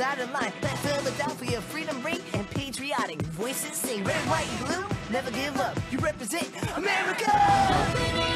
dotted line. Let Philadelphia freedom ring and patriotic voices sing. Red, white, and blue, never give up. You represent America.